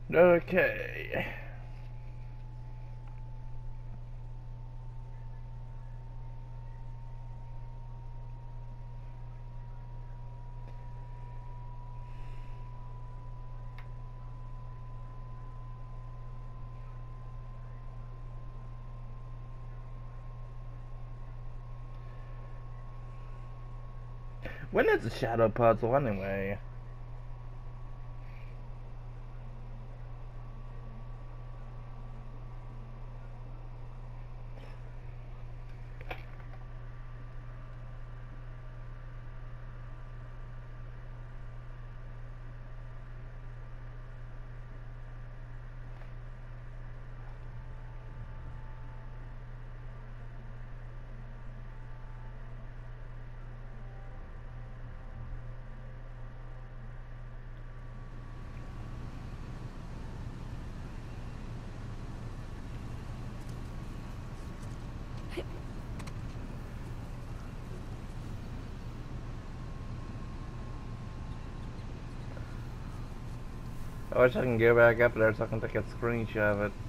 Okay. When is the shadow puzzle anyway? I wish I can go back up there so I can take a screenshot of it.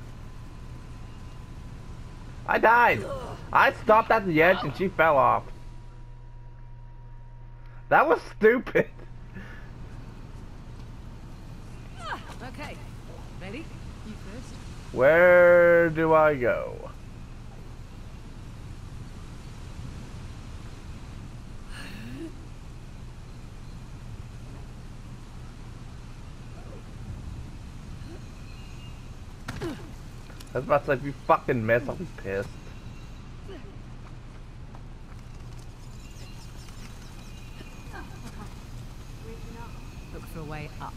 I died! I stopped at the edge and she fell off. That was stupid. Okay, ready? You first. Where do I go? I was about to say, if you fucking miss, I'll be pissed. Look for a way up.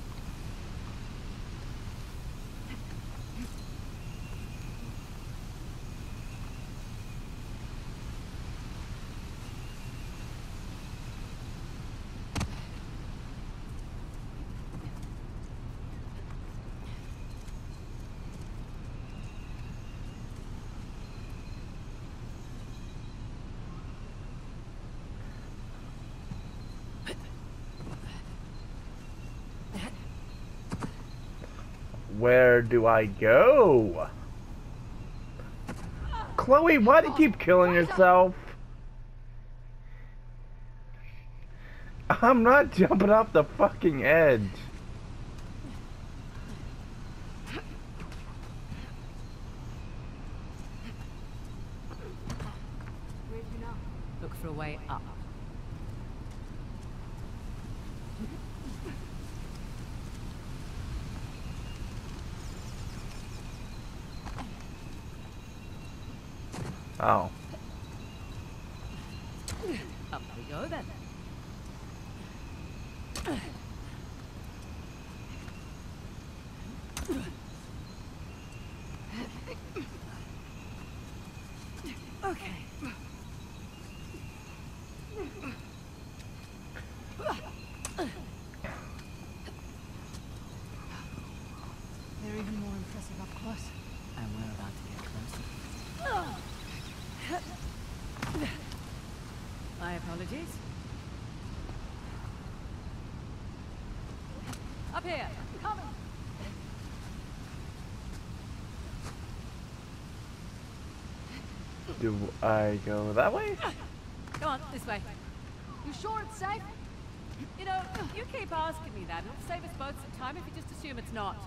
Where do I go? Chloe, why do you keep killing yourself? I'm not jumping off the fucking edge. Look for a way up. Oh. Up we go then. Okay. They're even more impressive up close. And we're about to get closer. My apologies. Up here. Coming. Do I go that way? Come on, this way. You sure it's safe? You know, you keep asking me that. It'll save us both some time if you just assume it's not.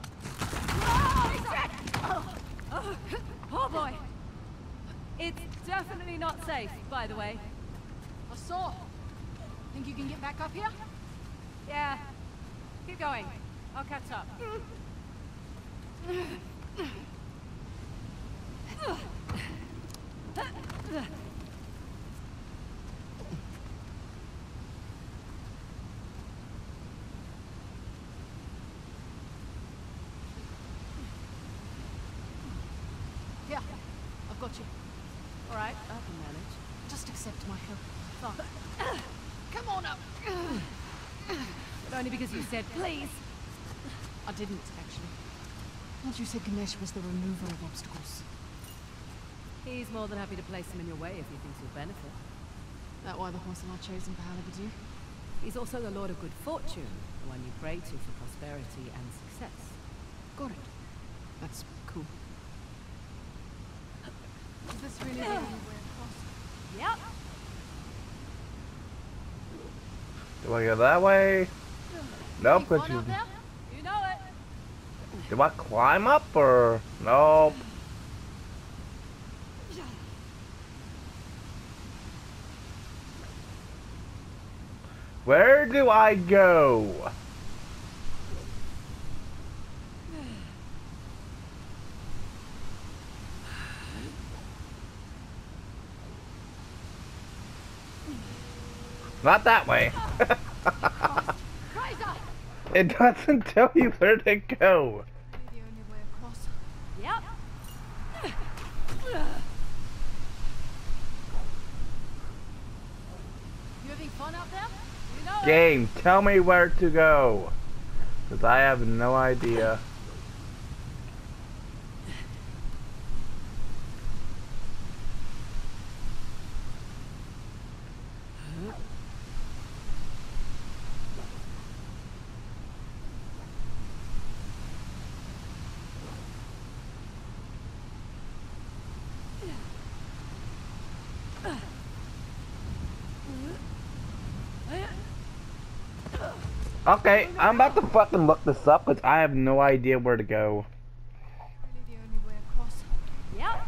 Oh boy. It's definitely not safe, by the way. I saw. Think you can get back up here? Yeah. Keep going. I'll catch up. Yeah, I've got you. All right, I can manage. Just accept my help. Fine. Come on up. But only because you said please. I didn't, actually. Thought you said Ganesh was the remover of obstacles. He's more than happy to place them in your way if he thinks you'll benefit. That why the horse I chosen for Halibadu? He's also the Lord of Good Fortune, the one you pray to for prosperity and success. got it. That's cool. Is this really the only way across? Yep. Do I go that way? Nope, Any but fun you... up there? You know it. Do I climb up or... Nope. Where do I go? Not that way. Fraser! It doesn't tell you where to go. Really the only way across? Yep. You having fun up there? You know it. Game, tell me where to go. Because I have no idea. Okay, I'm about to fucking look this up because I have no idea where to go. Really the only way across? Yep.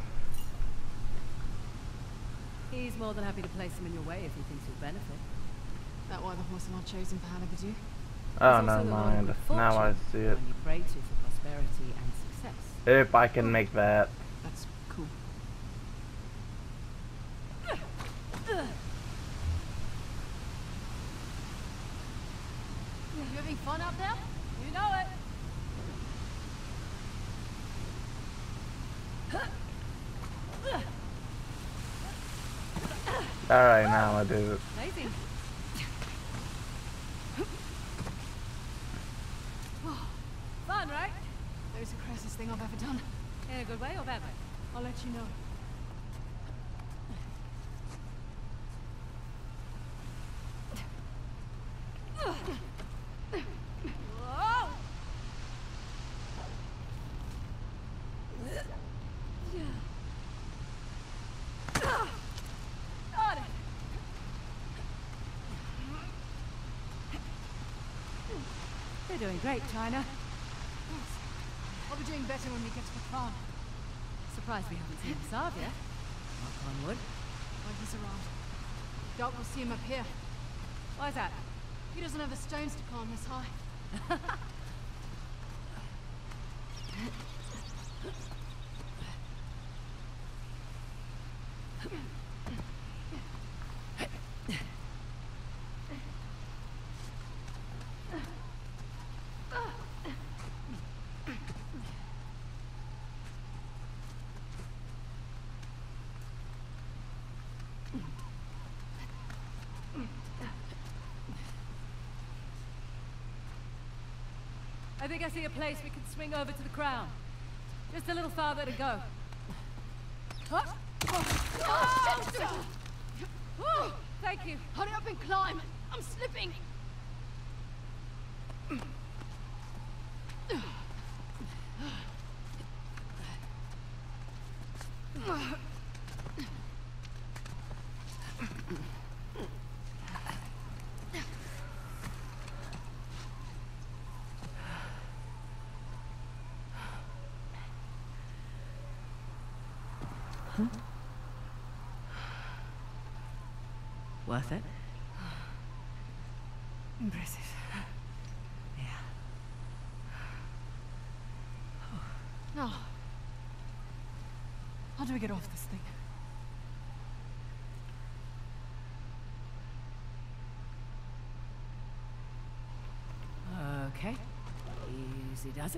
He's more than happy to place him in your way if he thinks you'll benefit. That why the horse am I chosen for Hannibal? Oh, There's also never the Lord mind. of Now I Fortune, see the it. one you pray to for prosperity and success. If I can make that. That's cool. You having fun up there? You know it. Alright, now I do it. Amazing. Fun, right? That was the craziest thing I've ever done. In a good way or bad way? I'll let you know. Whoa! Got it. You're doing great, China. I'll be doing better when we get to the farm. Surprised we haven't seen Sav yet. Knock on wood. When he's around. Doubt we'll see him up here. Why's that? He doesn't have the stones to climb this high. I think I see a place we can swing over to the crown. Just a little farther to go. Huh? Oh, shit! Whew, thank you. Hurry up and climb! I'm slipping! Worth it? Impressive. Yeah. Now, how do we get off this thing? Okay. Easy does it.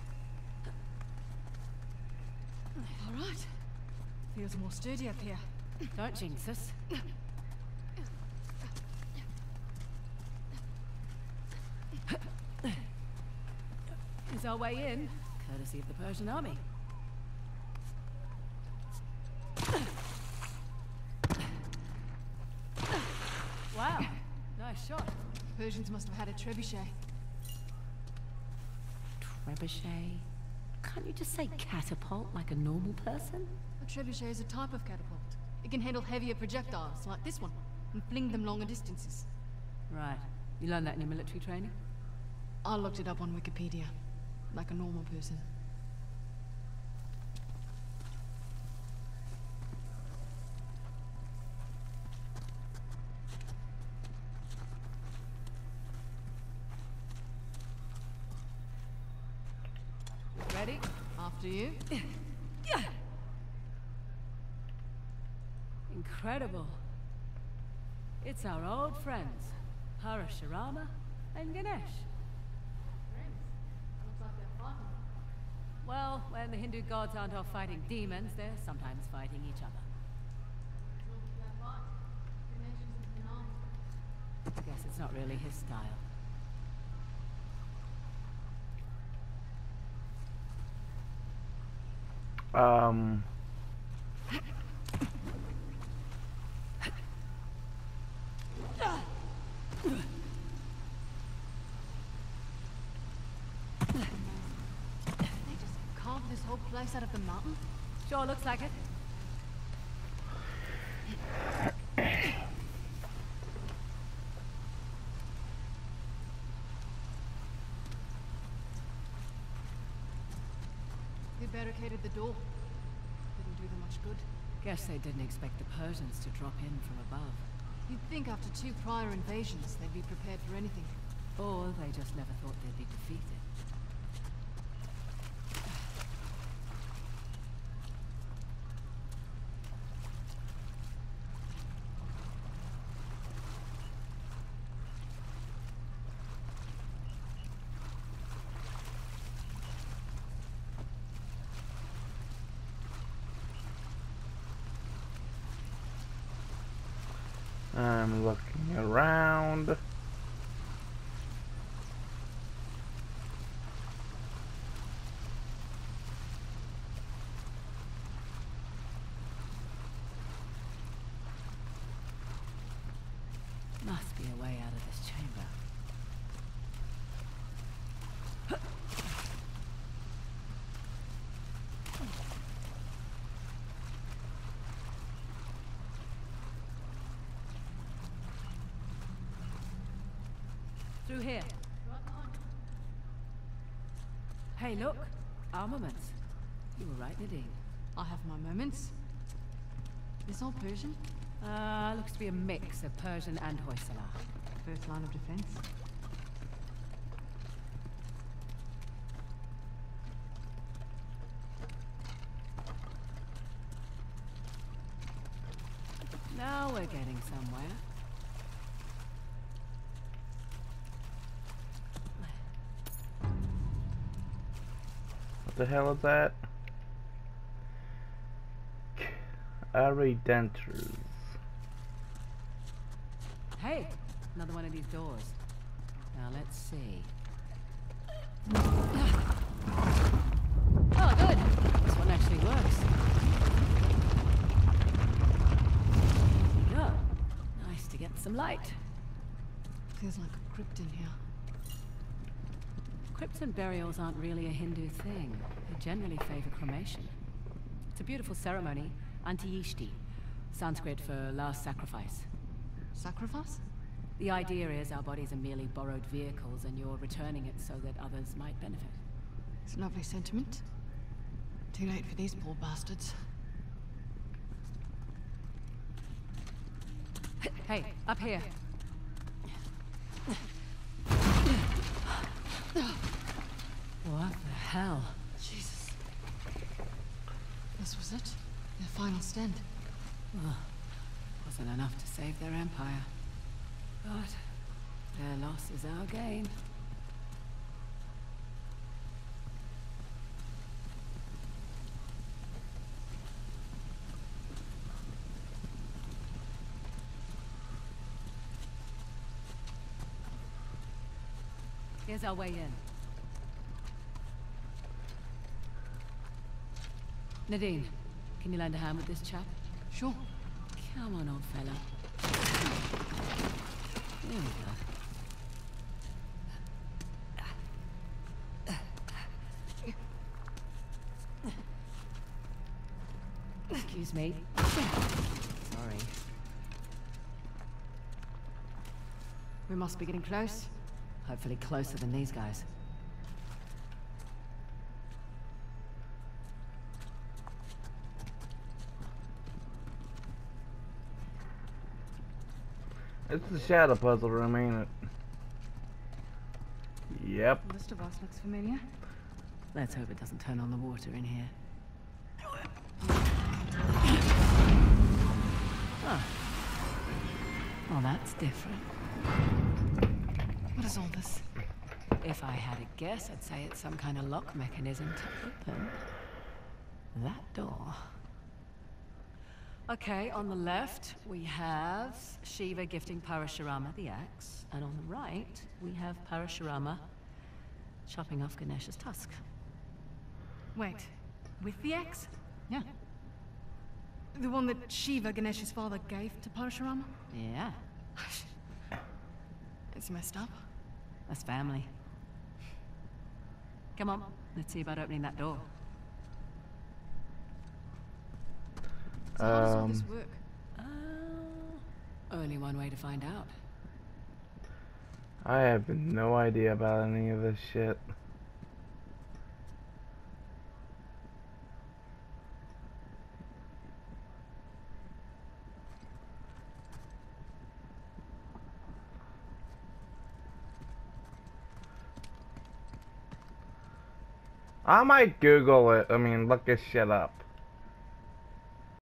All right. Feels more sturdy up here. Don't jinx us. Here's our way in, courtesy of the Persian army. Wow, nice shot. Persians must have had a trebuchet. Trebuchet? Can't you just say catapult like a normal person? A trebuchet is a type of catapult. It can handle heavier projectiles, like this one, and fling them longer distances. Right. You learned that in your military training? I looked it up on Wikipedia, like a normal person. Ready? After you. Incredible. It's our old friends, Parashurama and Ganesh. Well, when the Hindu gods aren't off fighting demons, they're sometimes fighting each other. I guess it's not really his style. They just carved this whole place out of the mountain? Sure looks like it. They barricaded the door. Didn't do them much good. Guess they didn't expect the Persians to drop in from above. You'd think after 2 prior invasions, they'd be prepared for anything. Or they just never thought they'd be defeated. I'm looking around. Must be a way out of this chamber. Through here. Hey, look. Armaments. You were right, Nadine. I have my moments. This all Persian? Looks to be a mix of Persian and Hoysala. First line of defense. Now we're getting somewhere. What the hell is that? Aridenters. Hey, another one of these doors. Now let's see. Oh, good. This one actually works. Yeah. Nice to get some light. Feels like a crypt in here. Crypts and burials aren't really a Hindu thing. They generally favor cremation. It's a beautiful ceremony, Antiyishti, Sanskrit for last sacrifice. Sacrifice? The idea is our bodies are merely borrowed vehicles and you're returning it so that others might benefit. It's a lovely sentiment. Too late for these poor bastards. Hey, up here. What the hell? Jesus. This was it? Their final stand. Well, wasn't enough to save their empire. But their loss is our gain. Here's our way in. Nadine, can you lend a hand with this chap? Sure. Come on, old fella. There we go. Excuse me. Sorry. We must be getting close. Hopefully closer than these guys. It's the shadow puzzle room, ain't it? Yep. The list of us looks familiar. Let's hope it doesn't turn on the water in here. Oh. Well, that's different. What is all this? If I had a guess, I'd say it's some kind of lock mechanism to open that door. Okay, on the left, we have Shiva gifting Parashurama the axe, and on the right, we have Parashurama chopping off Ganesh's tusk. Wait, with the axe? Yeah. The one that Shiva, Ganesh's father, gave to Parashurama? Yeah, It's messed up. that's family. Come on, let's see about opening that door. So how does all this work? Only one way to find out. I have no idea about any of this shit. I might Google it. I mean, look this shit up.